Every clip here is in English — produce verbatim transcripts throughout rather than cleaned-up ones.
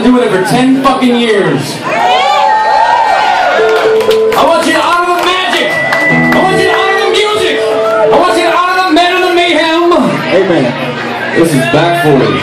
doing it for ten fucking years. I want you to honor the magic. I want you to honor the music. I want you to honor the men of the mayhem. Amen. This is Back forty.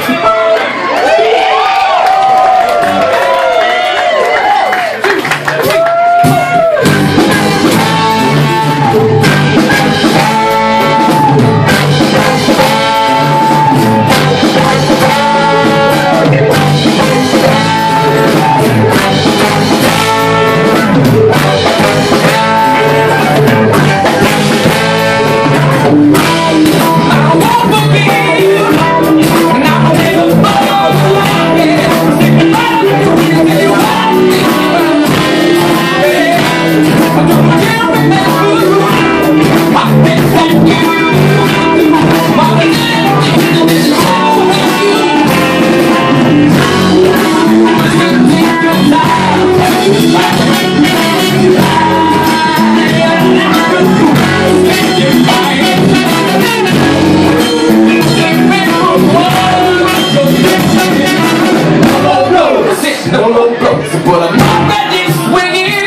But I'm already swinging.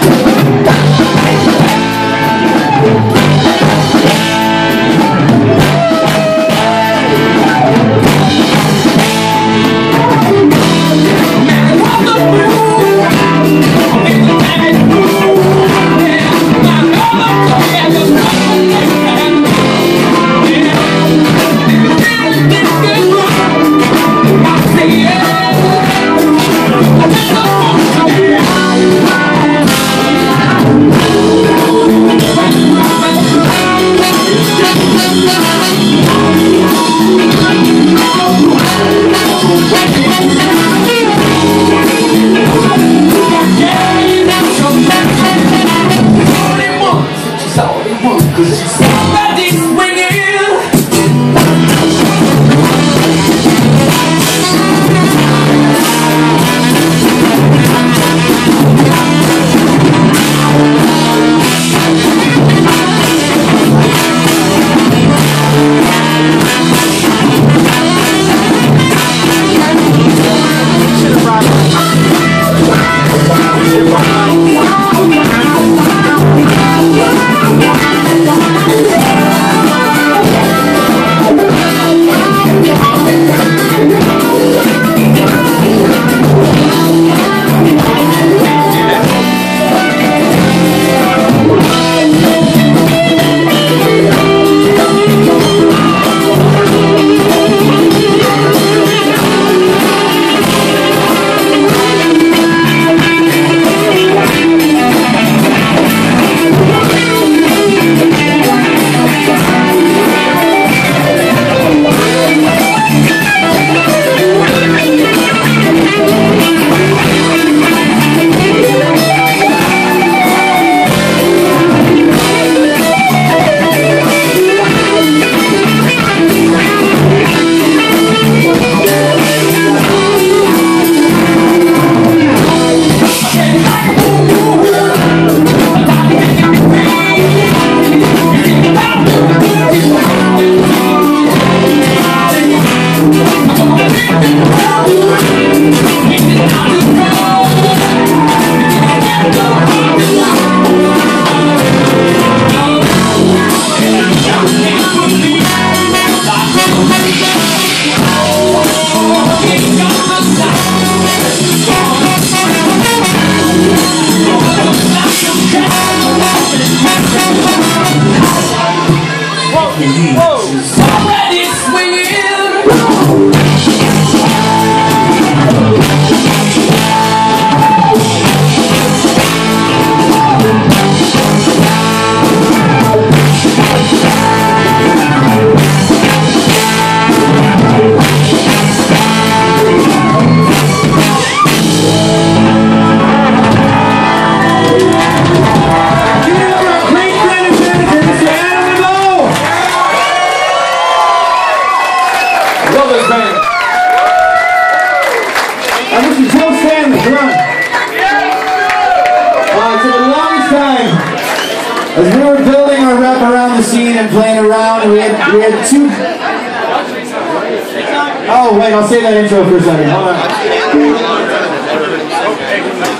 Man, what the fool? I'm in the bad mood. Yeah, I know I'm talking just what I can. Yeah, this is good. I say yeah. Cause she's already swinging. Already swinging. As we were building our rep around the scene and playing around, we had, we had two... Oh, wait, I'll say that intro for a second. Hold on. Okay.